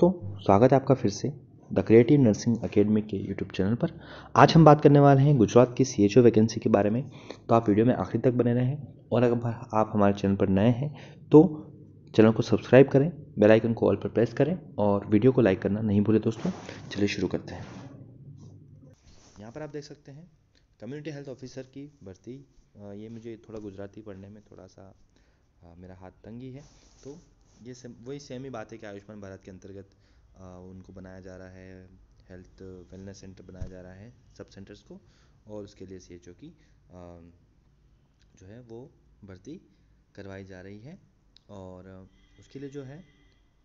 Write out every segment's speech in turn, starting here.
दोस्तों, स्वागत है आपका फिर से द क्रिएटिव नर्सिंग एकेडमी के यूट्यूब चैनल पर। आज हम बात करने वाले हैं गुजरात की CHO वैकेंसी के बारे में। तो आप वीडियो में आखिर तक बने रहें और अगर आप हमारे चैनल पर नए हैं तो चैनल को सब्सक्राइब करें, बेल आइकन को ऑल पर प्रेस करें और वीडियो को लाइक करना नहीं भूलें। दोस्तों चलिए शुरू करते हैं। यहाँ पर आप देख सकते हैं कम्युनिटी हेल्थ ऑफिसर की भर्ती। ये मुझे थोड़ा गुजराती पढ़ने में थोड़ा सा मेरा हाथ तंगी है, तो ये वही सेम ही बात है कि आयुष्मान भारत के अंतर्गत उनको बनाया जा रहा है, हेल्थ वेलनेस सेंटर बनाया जा रहा है सब सेंटर्स को, और उसके लिए CHO की जो है वो भर्ती करवाई जा रही है। और उसके लिए जो है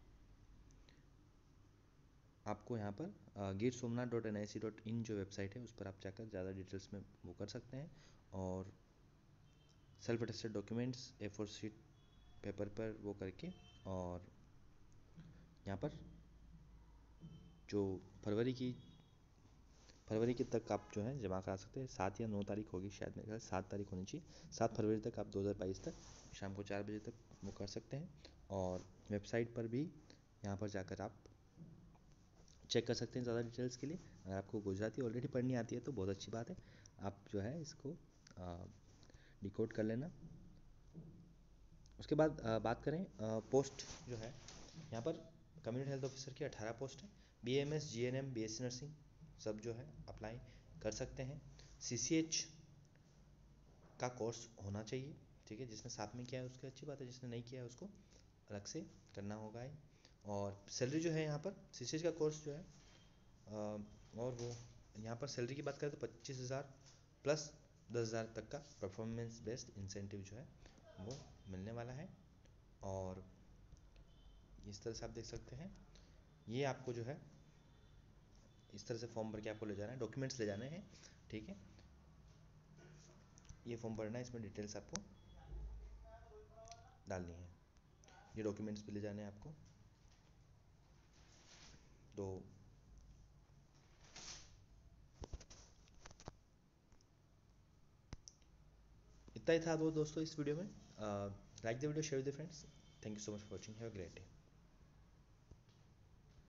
आपको यहाँ पर girsomnath.nic.in जो वेबसाइट है उस पर आप जाकर ज़्यादा डिटेल्स में वो कर सकते हैं। और self attested documents A4 sheet paper पर वो करके, और यहाँ पर जो फरवरी की तक आप जो है जमा करा सकते हैं। 7 या 9 तारीख होगी शायद, मेरे ख्याल 7 तारीख होनी चाहिए। 7 फरवरी तक आप 2022 तक शाम को 4 बजे तक वो कर सकते हैं। और वेबसाइट पर भी यहाँ पर जाकर आप चेक कर सकते हैं ज़्यादा डिटेल्स के लिए। अगर आपको गुजराती ऑलरेडी पढ़नी आती है तो बहुत अच्छी बात है, आप जो है इसको डिकोड कर लेना। उसके बाद बात करें पोस्ट जो है यहाँ पर कम्युनिटी हेल्थ ऑफिसर की 18 पोस्ट है। BAMS GNM BSc नर्सिंग सब जो है अप्लाई कर सकते हैं। CCH का कोर्स होना चाहिए, ठीक है। जिसने साथ में किया है उसकी अच्छी बात है, जिसने नहीं किया है उसको अलग से करना होगा। और सैलरी जो है यहाँ पर CCH का कोर्स जो है और वो यहाँ पर सैलरी की बात करें तो 25,000 प्लस 10,000 तक का परफॉर्मेंस बेस्ड इंसेंटिव जो है वो मिलने वाला है। और इस तरह से आप देख सकते हैं, ये आपको जो है इस तरह से फॉर्म भर के आपको ले जाना है, डॉक्यूमेंट्स ले जाने हैं, ठीक है। ये फॉर्म भरना है, इसमें डिटेल्स आपको डालनी है, ये डॉक्यूमेंट्स भी ले जाने हैं आपको। तो इतना ही था वो दोस्तों इस वीडियो में। Like the video, share with friends. Thank you so much for watching, have a great day.